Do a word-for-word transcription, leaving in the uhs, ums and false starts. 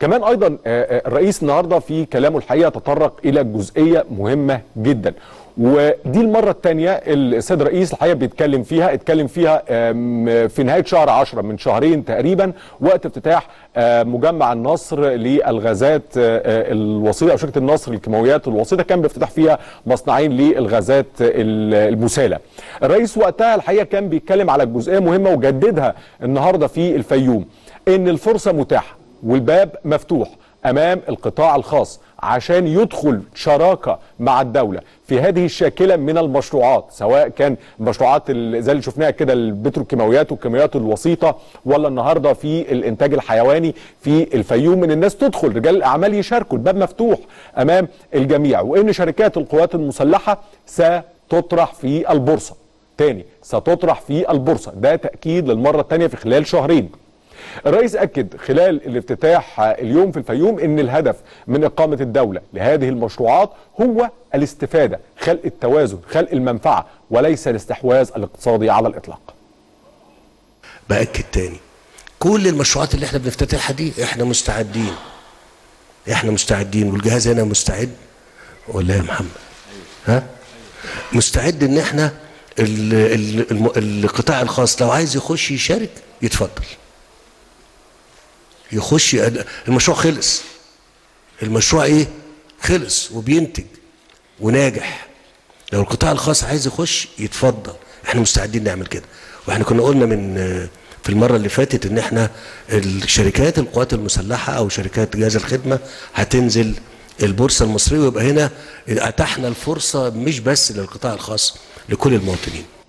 كمان ايضا الرئيس النهارده في كلامه الحقيقه تطرق الى جزئيه مهمه جدا، ودي المره الثانيه السيد الرئيس الحقيقه بيتكلم فيها، اتكلم فيها في نهايه شهر عشرة من شهرين تقريبا وقت افتتاح مجمع النصر للغازات الوسيطه او شركه النصر للكيماويات الوسيطه، كان بيفتتح فيها مصنعين للغازات المساله. الرئيس وقتها الحقيقه كان بيتكلم على جزئيه مهمه وجددها النهارده في الفيوم، ان الفرصه متاحه والباب مفتوح امام القطاع الخاص عشان يدخل شراكه مع الدوله في هذه الشاكله من المشروعات، سواء كان مشروعات زي اللي شفناها كده البتروكيماويات والكيماويات الوسيطه، ولا النهارده في الانتاج الحيواني في الفيوم، من الناس تدخل، رجال الاعمال يشاركوا، الباب مفتوح امام الجميع، وان شركات القوات المسلحه ستطرح في البورصه. تاني ستطرح في البورصه، ده تاكيد للمره الثانيه في خلال شهرين. الرئيس أكد خلال الافتتاح اليوم في الفيوم ان الهدف من إقامة الدولة لهذه المشروعات هو الاستفادة، خلق التوازن، خلق المنفعة، وليس الاستحواذ الاقتصادي على الإطلاق. بأكد تاني، كل المشروعات اللي احنا بنفتتحها دي احنا مستعدين احنا مستعدين والجهاز هنا مستعد، ولا يا محمد؟ ها؟ مستعد ان احنا ال ال القطاع الخاص لو عايز يخش يشارك يتفضل يخش. المشروع خلص، المشروع ايه؟ خلص وبينتج وناجح. لو القطاع الخاص عايز يخش يتفضل، احنا مستعدين نعمل كده. واحنا كنا قلنا من في المره اللي فاتت ان احنا الشركات القوات المسلحه او شركات جهاز الخدمه هتنزل البورصه المصريه، ويبقى هنا اتحنا الفرصه مش بس للقطاع الخاص، لكل المواطنين.